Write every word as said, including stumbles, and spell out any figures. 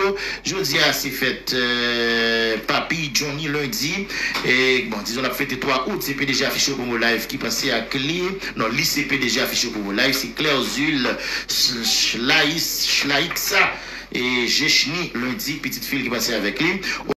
Francisco. Jeudi à c'est fête euh, Papi Johnny lundi. Et bon, disons, on a fêté trois août, c'est P D G affiché pour vos live qui passait à Clé. Non, lycée P D G affiché pour vos live, c'est Claire Zul, Schlaïs, Schlaïxa et Jechni lundi, petite fille qui passait avec lui.